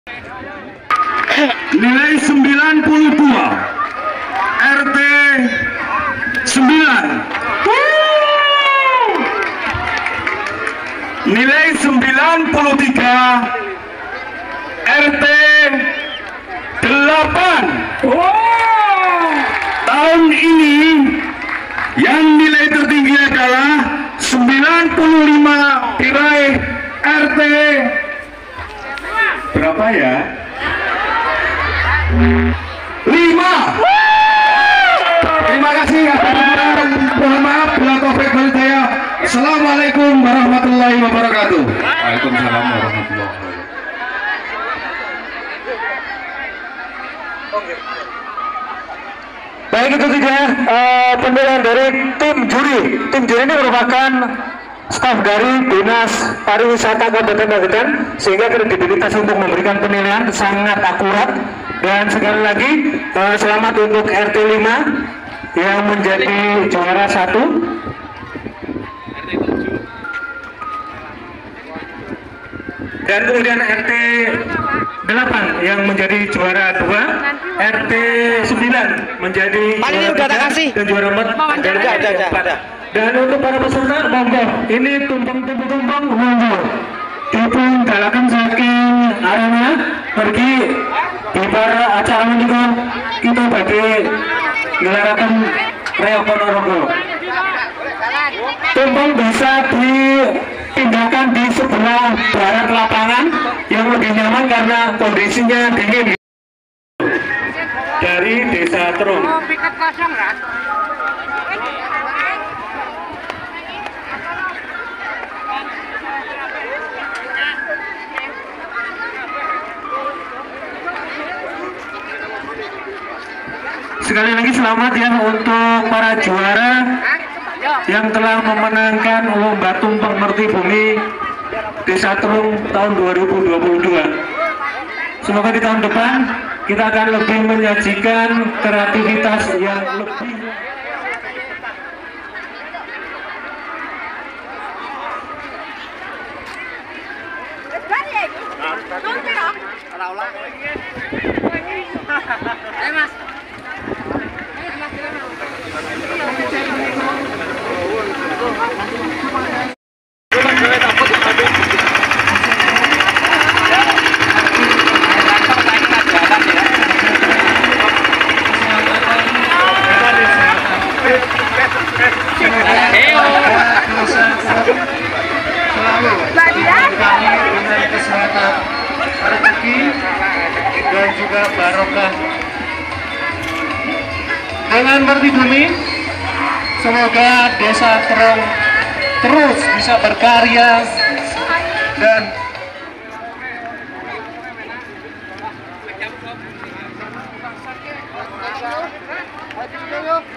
Nilai 92, RT 9. Nilai 93, RT 8. Tahun ini yang nilai tertinggi adalah 95 diraih RT berapa ya? 5. Terima kasih. Mohon maaf bila taufik wal hidayah. Assalamualaikum warahmatullahi wabarakatuh. Waalaikumsalam warahmatullahi wabarakatuh. Baik, itu saja penilaian dari tim juri. Tim juri ini merupakan staf dari Dinas Pariwisata Kabupaten Magetan, sehingga kredibilitas untuk memberikan penilaian sangat akurat. Dan sekali lagi selamat untuk RT 5 yang menjadi juara 1. Dan kemudian RT 8 yang menjadi juara 2, RT 9 menjadi juara 3, dan juara 4 dan untuk para peserta monggo ini tumpeng monggo dipun dalakan saking arena pergi di para acara menika kita bagi gelarakan reok Ponorogo. Tumpeng bisa dipindahkan di sebelah barat lapangan yang lebih nyaman karena kondisinya dingin. Dari Desa Terung. Sekali lagi selamat ya untuk para juara yang telah memenangkan lomba tumpeng merti bumi Desa Terung tahun 2022. Semoga di tahun depan kita akan lebih menyajikan kreativitas yang lebih. Kesehatan, rezeki, dan juga barokah dengan merti bumi. Semoga Desa Terung terus bisa berkarya dan